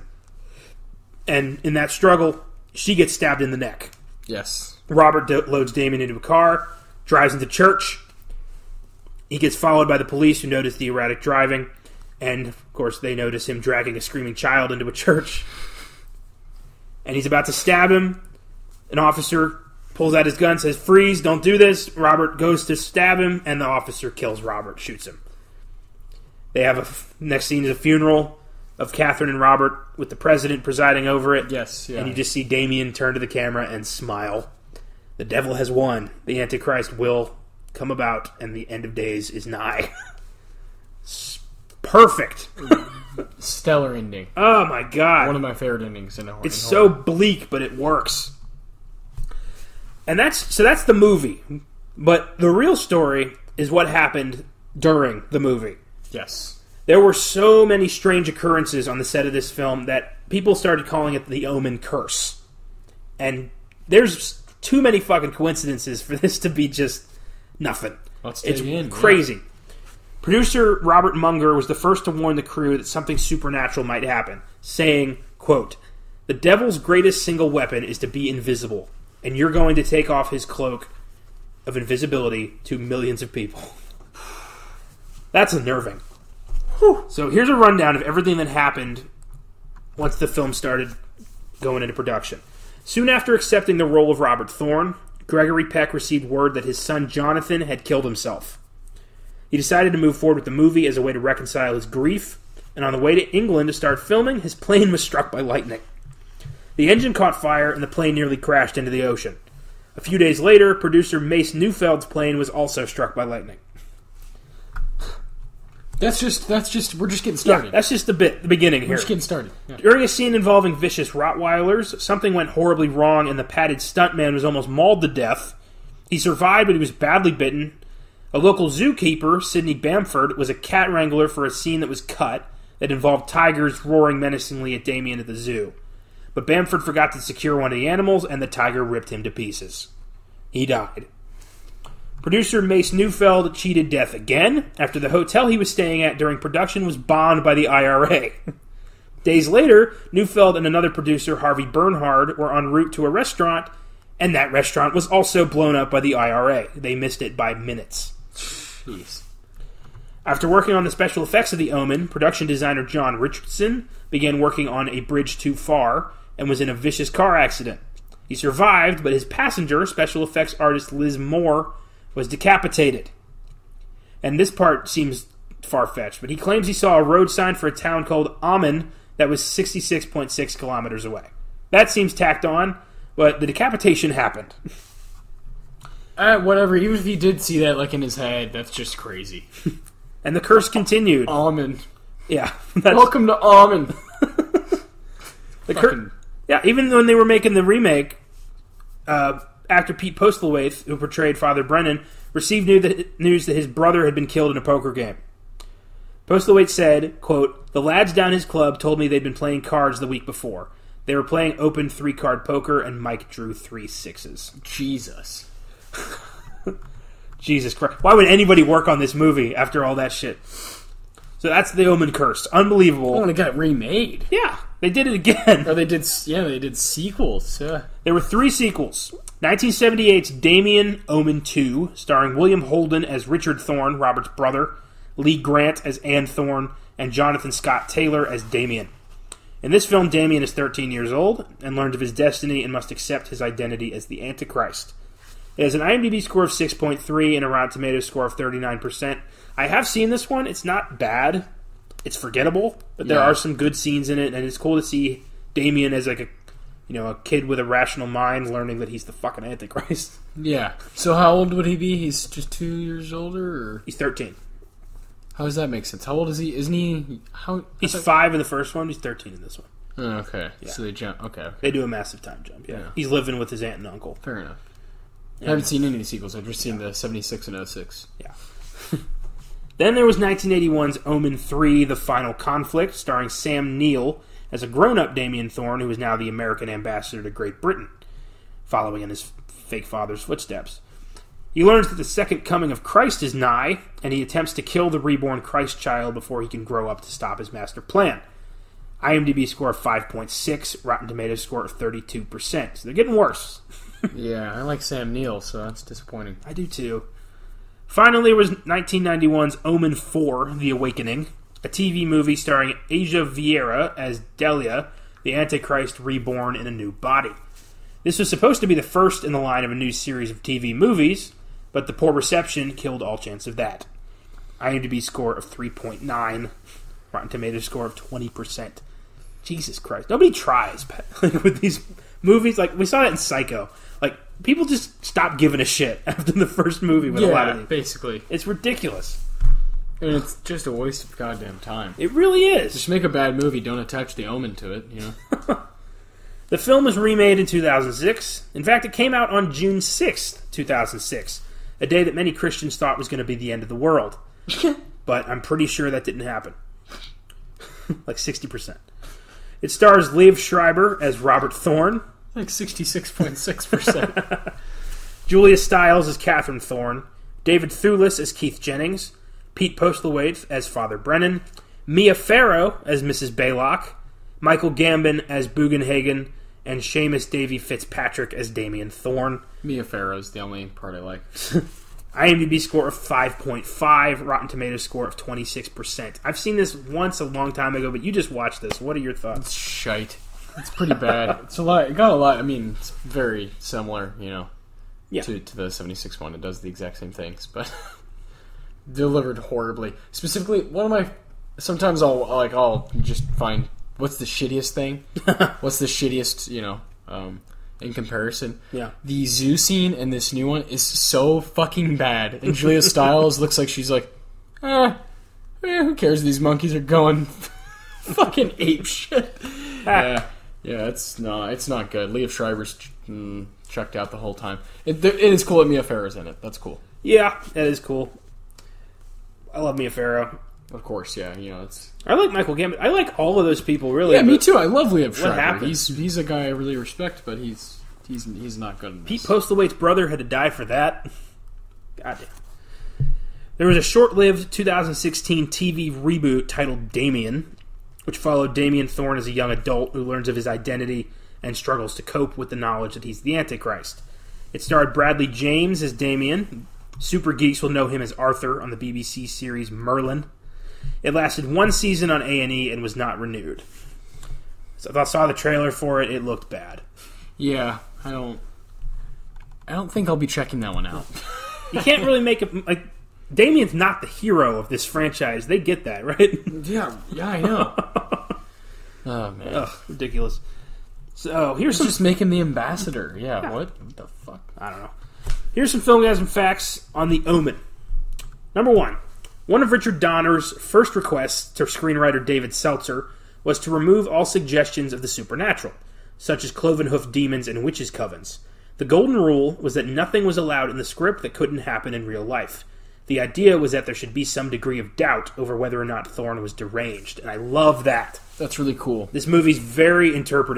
A: And in that struggle, she gets stabbed in the neck.
B: Yes.
A: Robert loads Damien into a car, drives into church. He gets followed by the police who notice the erratic driving. And, of course, they notice him dragging a screaming child into a church. And he's about to stab him. An officer pulls out his gun, says, "Freeze, don't do this." Robert goes to stab him, and the officer kills Robert, shoots him. They have next scene is a funeral of Catherine and Robert with the president presiding over it.
B: Yes, yeah.
A: And you just see Damien turn to the camera and smile. The devil has won. The Antichrist will come about, and the end of days is nigh. Perfect.
B: Stellar ending.
A: Oh my god.
B: One of my favorite endings in a horror.
A: It's so bleak, but it works. And that's the movie. But the real story is what happened during the movie.
B: Yes.
A: There were so many strange occurrences on the set of this film that people started calling it the Omen curse. And there's too many fucking coincidences for this to be just nothing. It's crazy. Yeah. Producer Robert Munger was the first to warn the crew that something supernatural might happen, saying, quote, "The devil's greatest single weapon is to be invisible, and you're going to take off his cloak of invisibility to millions of people." That's unnerving. Whew. So here's a rundown of everything that happened once the film started going into production. Soon after accepting the role of Robert Thorne, Gregory Peck received word that his son Jonathan had killed himself. He decided to move forward with the movie as a way to reconcile his grief, and on the way to England to start filming, his plane was struck by lightning. The engine caught fire, and the plane nearly crashed into the ocean. A few days later, producer Mace Neufeld's plane was also struck by lightning.
B: We're just getting started.
A: Yeah, that's just the beginning here.
B: We're just getting started. Yeah.
A: During a scene involving vicious Rottweilers, something went horribly wrong and the padded stuntman was almost mauled to death. He survived, but he was badly bitten. A local zookeeper, Sidney Bamford, was a cat wrangler for a scene that was cut that involved tigers roaring menacingly at Damien at the zoo. But Bamford forgot to secure one of the animals, and the tiger ripped him to pieces. He died. Producer Mace Neufeld cheated death again after the hotel he was staying at during production was bombed by the IRA. Days later, Neufeld and another producer, Harvey Bernhard, were en route to a restaurant, and that restaurant was also blown up by the IRA. They missed it by minutes.
B: Jeez.
A: After working on the special effects of The Omen, production designer John Richardson began working on A Bridge Too Far and was in a vicious car accident. He survived, but his passenger, special effects artist Liz Moore, was decapitated. And this part seems far-fetched, but he claims he saw a road sign for a town called Omen that was 66.6 kilometers away. That seems tacked on, but the decapitation happened.
B: Whatever, even if he did see that like in his head, that's just crazy.
A: And the curse continued.
B: Omen.
A: Yeah.
B: Welcome to Omen.
A: Yeah, even when they were making the remake, actor Pete Postlethwaite, who portrayed Father Brennan, received news that his brother had been killed in a poker game. Postlethwaite said, quote, "The lads down his club told me they'd been playing cards the week before. They were playing open 3-card poker, and Mike drew 3 6s.
B: Jesus.
A: Jesus Christ. Why would anybody work on this movie after all that shit? So that's The Omen Cursed. Unbelievable.
B: Oh, and it got remade.
A: Yeah, they did it again.
B: Or they did sequels.
A: There were 3 sequels. 1978's Damien, Omen 2, starring William Holden as Richard Thorne, Robert's brother, Lee Grant as Anne Thorne, and Jonathan Scott Taylor as Damien. In this film, Damien is 13 years old and learns of his destiny and must accept his identity as the Antichrist. It has an IMDb score of 6.3 and a Rotten Tomatoes score of 39%. I have seen this one. It's not bad. It's forgettable, but there are some good scenes in it, and it's cool to see Damien as like a kid with a rational mind learning that he's the fucking Antichrist.
B: Yeah. So how old would he be? He's just 2 years older, or
A: He's 13.
B: how does that make sense? How old is he? Isn't he?
A: He's 5 in the first one. He's 13 in this one.
B: Oh, okay. Yeah. So they jump. Okay.
A: They do a massive time jump. Yeah. He's living with his aunt and uncle.
B: Fair enough. I haven't seen any sequels. I've just seen the 76 and 06.
A: Yeah. Then there was 1981's Omen 3, The Final Conflict, starring Sam Neill as a grown-up Damien Thorne, who is now the American ambassador to Great Britain, following in his fake father's footsteps. He learns that the second coming of Christ is nigh, and he attempts to kill the reborn Christ child before he can grow up to stop his master plan. IMDb score of 5.6, Rotten Tomatoes score of 32%. So they're getting worse.
B: Yeah, I like Sam Neill, so that's disappointing.
A: I do too. Finally was 1991's Omen 4, The Awakening, a TV movie starring Eyzaguirre as Delia, the Antichrist reborn in a new body. This was supposed to be the first in the line of a new series of TV movies, but the poor reception killed all chance of that. IMDb score of 3.9, Rotten Tomatoes score of 20%. Jesus Christ. Nobody tries with these movies. Like, we saw that in Psycho. Like, people just stop giving a shit after the first movie with a lot of these.
B: Basically.
A: It's ridiculous.
B: And it's just a waste of goddamn time.
A: It really is.
B: Just make a bad movie, don't attach the Omen to it,
A: The film was remade in 2006. In fact, it came out on June 6th, 2006, a day that many Christians thought was going to be the end of the world. But I'm pretty sure that didn't happen. Like 60%. It stars Liev Schreiber as Robert Thorne.
B: Like 66.6%.
A: Julia Stiles as Catherine Thorne. David Thewlis as Keith Jennings. Pete Postlethwaite as Father Brennan. Mia Farrow as Mrs. Baylock. Michael Gambon as Bugenhagen. And Seamus Davy Fitzpatrick as Damien Thorne.
B: Mia Farrow's the only part I like.
A: IMDb score of 5.5, Rotten Tomatoes score of 26%. I've seen this once a long time ago, but you just watched this. What are your thoughts?
B: It's shite. It's pretty bad. It's a lot. It got a lot. I mean, it's very similar, to the 76 one. It does the exact same things, but delivered horribly. Specifically, sometimes I'll just find what's the shittiest thing. What's the shittiest, in comparison.
A: Yeah.
B: The zoo scene in this new one is so fucking bad. And Julia Stiles looks like she's like, who cares? These monkeys are going fucking ape shit. Yeah, it's not good. Liev Schreiber's checked out the whole time. It is cool that Mia Farrow's in it. That's cool.
A: Yeah, that is cool. I love Mia Farrow.
B: Of course, yeah. It's.
A: I like Michael Gambon. I like all of those people, really.
B: Yeah, me too. I love Liev Schreiber.
A: What happened?
B: He's a guy I really respect, but he's not good in this.
A: Pete Postlethwaite's brother had to die for that. Goddamn. There was a short-lived 2016 TV reboot titled Damien, which followed Damien Thorne as a young adult who learns of his identity and struggles to cope with the knowledge that he's the Antichrist. It starred Bradley James as Damien. Super geeks will know him as Arthur on the BBC series Merlin. It lasted one season on A&E and was not renewed. So if I saw the trailer for it, it looked bad.
B: Yeah, I don't think I'll be checking that one out.
A: You can't really make it like Damien's not the hero of this franchise. They get that, right?
B: Yeah, I know. Oh man,
A: ugh, ridiculous. So here's some...
B: just make him the ambassador. Yeah, what the fuck?
A: I don't know. Here's some Filmgazm facts on The Omen. Number one of Richard Donner's first requests to screenwriter David Seltzer was to remove all suggestions of the supernatural, such as cloven-hoofed demons and witches' covens. The golden rule was that nothing was allowed in the script that couldn't happen in real life. The idea was that there should be some degree of doubt over whether or not Thorne was deranged, and I love that.
B: That's really cool.
A: This movie's very interpretive.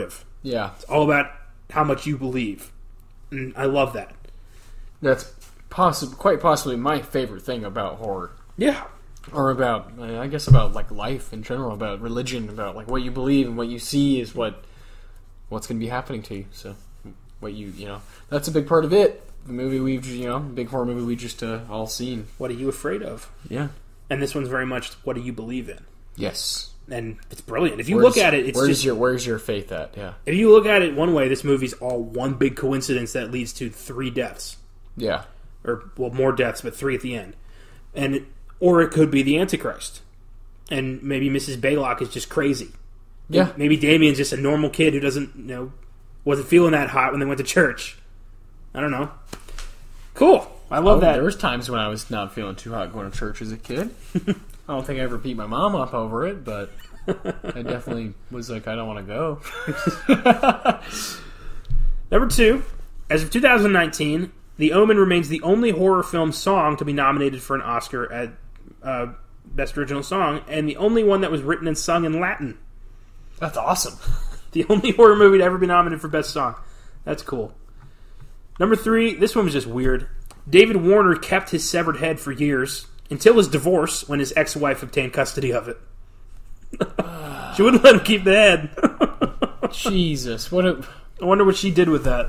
B: Yeah.
A: It's all about how much you believe. And I love that.
B: That's quite possibly my favorite thing about horror.
A: Yeah.
B: Or about, I guess about like life in general, about religion, about like what you believe and what you see is what's going to be happening to you. So, what that's a big part of it. The movie big horror movie we just all seen.
A: What are you afraid of?
B: Yeah.
A: And this one's very much, what do you believe in?
B: Yes.
A: And it's brilliant. If you look at it,
B: where's your faith at? Yeah.
A: If you look at it one way, this movie's all one big coincidence that leads to 3 deaths.
B: Yeah.
A: Or, well, more deaths, but 3 at the end. Or it could be the Antichrist. And maybe Mrs. Baylock is just crazy.
B: Yeah.
A: Maybe Damien's just a normal kid who doesn't, wasn't feeling that hot when they went to church. I don't know. Cool. I love that.
B: There was times when I was not feeling too hot going to church as a kid. I don't think I ever beat my mom up over it, but I definitely was like, I don't want to go.
A: Number 2, as of 2019, The Omen remains the only horror film song to be nominated for an Oscar at Best Original Song, and the only one that was written and sung in Latin.
B: That's awesome.
A: The only horror movie to ever be nominated for Best Song. That's cool. Number 3, this one was just weird. David Warner kept his severed head for years, until his divorce, when his ex-wife obtained custody of it. She wouldn't let him keep the head.
B: Jesus,
A: I wonder what she did with that.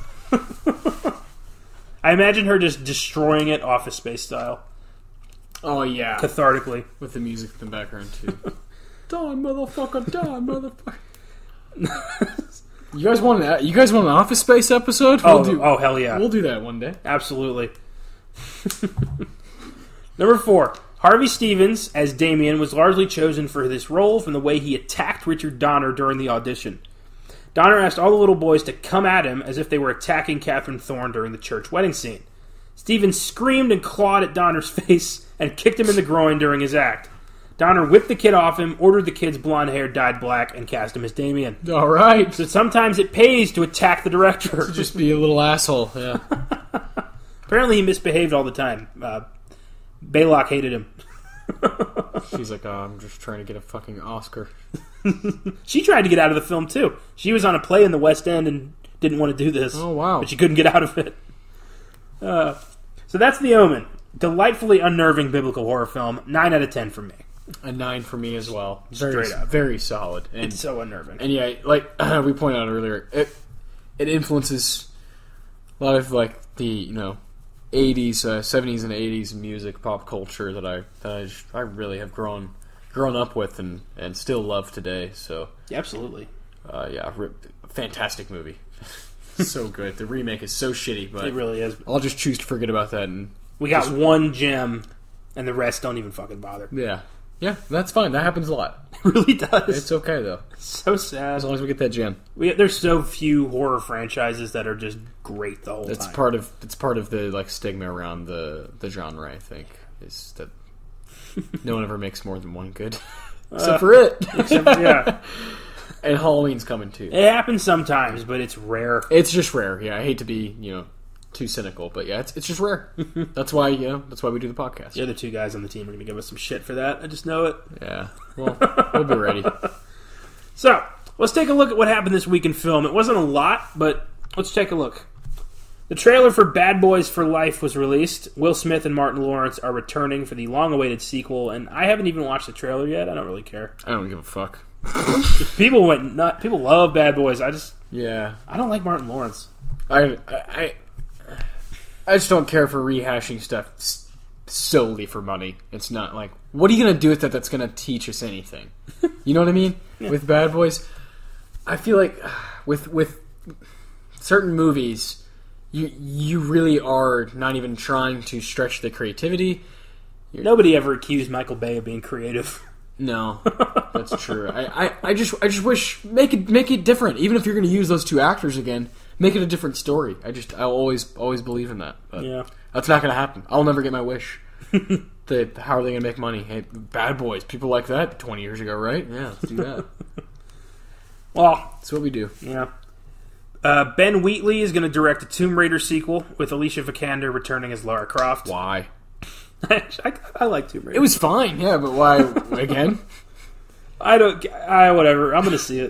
A: I imagine her just destroying it Office Space style.
B: Oh, yeah.
A: Cathartically.
B: With the music in the background, too. Die, motherfucker, die, motherfucker. You guys want an Office Space episode?
A: Oh, hell yeah.
B: We'll do that one day.
A: Absolutely. Number 4. Harvey Stevens, as Damien, was largely chosen for this role from the way he attacked Richard Donner during the audition. Donner asked all the little boys to come at him as if they were attacking Catherine Thorne during the church wedding scene. Stevens screamed and clawed at Donner's face and kicked him in the groin during his act. Donner whipped the kid off him, ordered the kid's blonde hair dyed black, and cast him as Damien.
B: All right.
A: So sometimes it pays to attack the director.
B: To just be a little asshole, yeah.
A: Apparently he misbehaved all the time. Baylock hated him.
B: She's like, I'm just trying to get a fucking Oscar.
A: She tried to get out of the film, too. She was on a play in the West End and didn't want to do this.
B: Oh, wow.
A: But she couldn't get out of it. So that's The Omen. Delightfully unnerving biblical horror film. 9 out of 10 for me.
B: A 9 for me as well.
A: Straight up.
B: Very solid. And,
A: it's so unnerving.
B: And yeah, like we pointed out earlier, it influences a lot of like the 80s, 70s and 80s music, pop culture that I really have grown up with and still love today. So
A: absolutely.
B: Fantastic movie. So good. The remake is so shitty, but
A: it really is.
B: I'll just choose to forget about that. And
A: we got one gem, and the rest don't even fucking bother.
B: Yeah, that's fine. That happens a lot.
A: It really does.
B: It's okay though.
A: So sad.
B: As long as we get that gem.
A: There's so few horror franchises that are just great the whole time.
B: It's part of the like stigma around the genre. I think is that no one ever makes more than one good, except for it.
A: Yeah.
B: And Halloween's coming too.
A: It happens sometimes, but it's rare.
B: It's just rare. Yeah, I hate to be too cynical, but yeah, it's just rare. That's why we do the podcast.
A: The other 2 guys on the team are going to give us some shit for that. I just know it.
B: Yeah. Well, we'll be ready.
A: So, let's take a look at what happened this week in film. It wasn't a lot, but let's take a look. The trailer for Bad Boys for Life was released. Will Smith and Martin Lawrence are returning for the long-awaited sequel, and I haven't even watched the trailer yet. I don't really care.
B: I don't give a fuck.
A: People went nuts. People love Bad Boys. I don't like Martin Lawrence.
B: I just don't care for rehashing stuff solely for money. It's not like, what are you going to do with that that's going to teach us anything? You know what I mean? Yeah. With Bad Boys, I feel like with certain movies, you really are not even trying to stretch the creativity.
A: Nobody ever accused Michael Bay of being creative.
B: No, that's true. I just wish make it different. Even if you're going to use those 2 actors again, make it a different story. I'll always believe in that. But
A: yeah,
B: that's not going to happen. I'll never get my wish. How are they going to make money? Hey, Bad Boys, people like that 20 years ago, right? Yeah, let's do that.
A: Well,
B: that's what we do.
A: Yeah. Ben Wheatley is going to direct a Tomb Raider sequel with Alicia Vikander returning as Lara Croft.
B: Why?
A: I like Tomb Raider.
B: It was fine, yeah, but why again?
A: Whatever. I'm going to see it.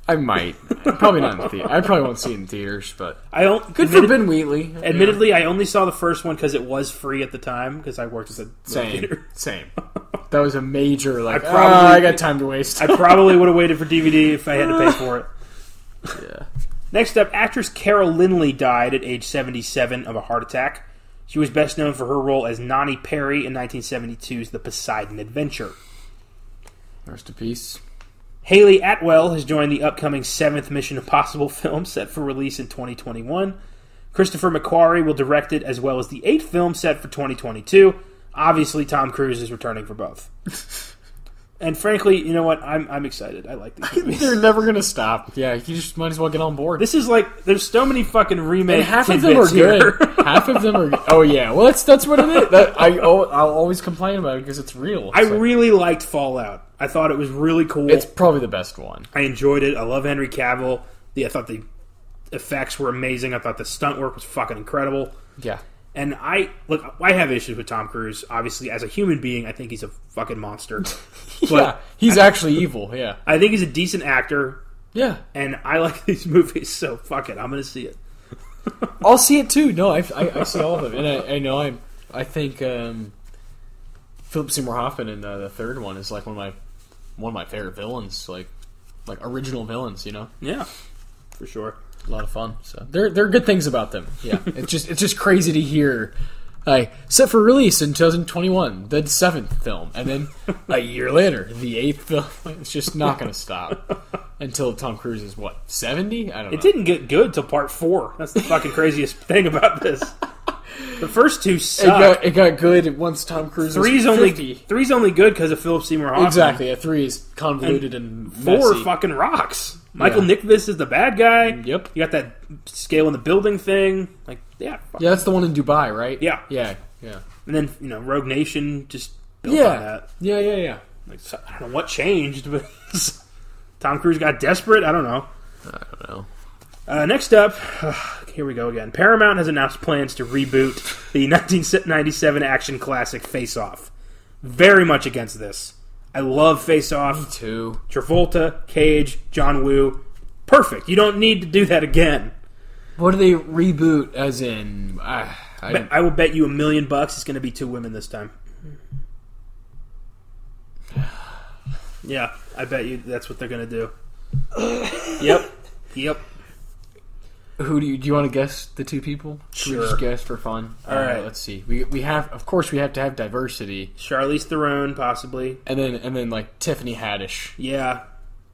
B: I might. Probably not in the theater. I probably won't see it in theaters, but good for Ben Wheatley.
A: Admittedly, I only saw the first one because it was free at the time because I worked at the theater.
B: Same. That was a major I got time to waste.
A: I probably would have waited for DVD if I had to pay for it.
B: Yeah.
A: Next up, actress Carol Lynley died at age 77 of a heart attack. She was best known for her role as Nani Perry in 1972's The Poseidon Adventure.
B: Rest in peace.
A: Haley Atwell has joined the upcoming 7th Mission Impossible film set for release in 2021. Christopher McQuarrie will direct it, as well as the 8th film set for 2022. Obviously, Tom Cruise is returning for both. And frankly, you know what? I'm excited. I like these movies.
B: They're never going to stop. Yeah, you just might as well get on board.
A: This is like, there's so many fucking remakes.
B: And half of them are good. Half of them are good. Oh, yeah. Well, that's what it is. I'll always complain about it because it's real.
A: I really liked Fallout. I thought it was really cool.
B: It's probably the best one.
A: I enjoyed it. I love Henry Cavill. I thought the effects were amazing. I thought the stunt work was fucking incredible.
B: Yeah.
A: And I have issues with Tom Cruise. Obviously, as a human being, I think he's a fucking monster.
B: Yeah, he's actually evil, yeah.
A: I think he's a decent actor.
B: Yeah.
A: And I like these movies, so fuck it. I'm going to see it.
B: I'll see it too. No, I see all of them. And I think Philip Seymour Hoffman in the third one is like one of my favorite villains, like original villains, you know?
A: Yeah, for sure.
B: A lot of fun. So there are good things about them. Yeah, it's just crazy to hear. Set for release in 2021, the 7th film, and then a year later, the 8th film. It's just not going to stop until Tom Cruise is 70? I don't know.
A: It didn't get good till part 4. That's the fucking craziest thing about this. The first 2 suck.
B: It got good once Tom Cruise was 50.
A: 3's only good because of Philip Seymour Hoffman.
B: Exactly. Yeah, 3 is convoluted and
A: 4
B: messy.
A: fucking rocks. Michael Nickvis is the bad guy.
B: Yep.
A: You got that scale in the building thing.
B: Yeah, that's the one in Dubai, right?
A: Yeah.
B: Yeah.
A: And then, Rogue Nation just built on that.
B: Yeah.
A: I don't know what changed, but Tom Cruise got desperate? I don't know. Next up, here we go again. Paramount has announced plans to reboot the 1997 action classic Face Off. Very much against this. I love Face Off.
B: Me too.
A: Travolta, Cage, John Woo. Perfect. You don't need to do that again.
B: What do they reboot as in?
A: I will bet you $1 million it's going to be 2 women this time. Yeah, I bet you that's what they're going to do. Yep.
B: Who do you want to guess the 2 people?
A: Sure.
B: We just guess for fun.
A: All right.
B: Let's see. We have to have diversity.
A: Charlize Theron, possibly,
B: and then like Tiffany Haddish.
A: Yeah,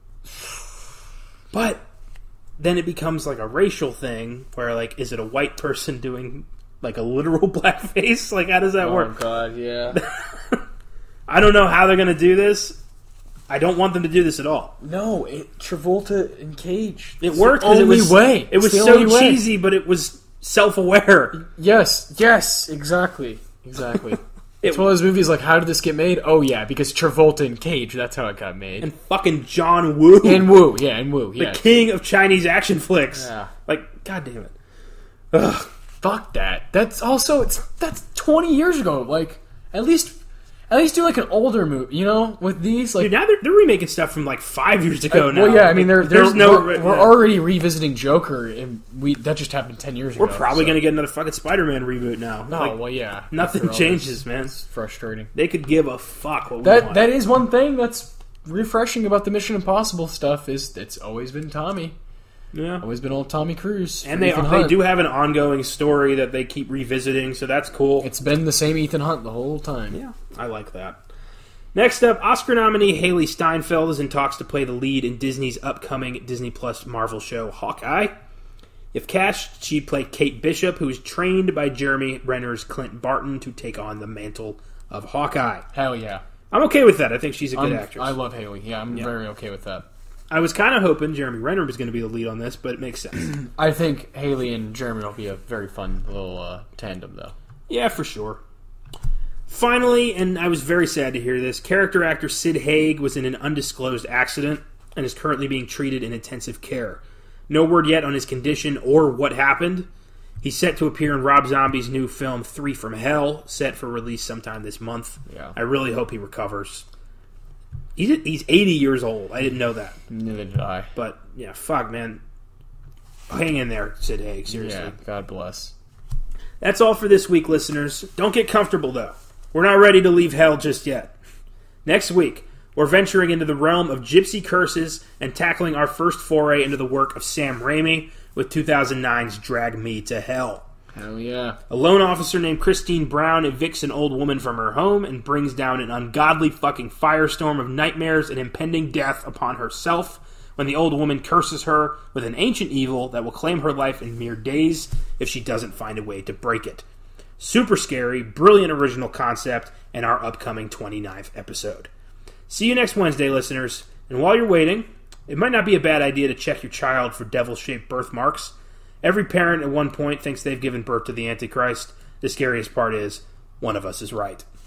A: but then it becomes like a racial thing where is it a white person doing like a literal blackface? How does that work?
B: Oh god, yeah.
A: I don't know how they're going to do this. I don't want them to do this at all.
B: No, Travolta and Cage.
A: It worked because it was so cheesy, but it was self-aware.
B: Yes, exactly. It's one of those movies like, how did this get made? Oh yeah, because Travolta and Cage, that's how it got made.
A: And fucking John Woo.
B: And Woo, yeah.
A: The king of Chinese action flicks.
B: Yeah.
A: God damn it. Ugh.
B: Fuck that. That's 20 years ago. At least do an older movie, with these.
A: Dude, now they're remaking stuff from 5 years ago now.
B: Well, yeah, I mean, we're already revisiting Joker, and that just happened 10 years ago.
A: We're probably going to get another fucking Spider-Man reboot now.
B: No, well, yeah.
A: Nothing changes, man.
B: It's frustrating.
A: They could give a fuck what we want.
B: That is one thing that's refreshing about the Mission Impossible stuff is it's always been Tommy.
A: Yeah.
B: Always been old Tommy Cruise.
A: And they do have an ongoing story that they keep revisiting, so that's cool.
B: It's been the same Ethan Hunt the whole time.
A: Yeah, I like that. Next up, Oscar nominee Haley Steinfeld is in talks to play the lead in Disney's upcoming Disney Plus Marvel show, Hawkeye. If cast, she'd play Kate Bishop, who is trained by Jeremy Renner's Clint Barton to take on the mantle of Hawkeye.
B: Hell yeah.
A: I'm okay with that. I think she's a good actress.
B: I love Haley. Yeah, I'm very okay with that.
A: I was kind of hoping Jeremy Renner was going to be the lead on this, but it makes sense.
B: I think Haley and Jeremy will be a very fun little tandem, though.
A: Yeah, for sure. Finally, and I was very sad to hear this, character actor Sid Haig was in an undisclosed accident and is currently being treated in intensive care. No word yet on his condition or what happened. He's set to appear in Rob Zombie's new film 3 from Hell, set for release sometime this month.
B: Yeah.
A: I really hope he recovers. He's 80 years old. I didn't know that.
B: Neither did I.
A: But, yeah, fuck, man. Hang in there, Sid Haig, seriously.
B: Yeah, God bless.
A: That's all for this week, listeners. Don't get comfortable, though. We're not ready to leave hell just yet. Next week, we're venturing into the realm of gypsy curses and tackling our first foray into the work of Sam Raimi with 2009's Drag Me to Hell.
B: Hell yeah.
A: A lone officer named Christine Brown evicts an old woman from her home and brings down an ungodly fucking firestorm of nightmares and impending death upon herself when the old woman curses her with an ancient evil that will claim her life in mere days if she doesn't find a way to break it. Super scary, brilliant original concept, and our upcoming 29th episode. See you next Wednesday, listeners. And while you're waiting, it might not be a bad idea to check your child for devil-shaped birthmarks. Every parent at one point thinks they've given birth to the Antichrist. The scariest part is, one of us is right.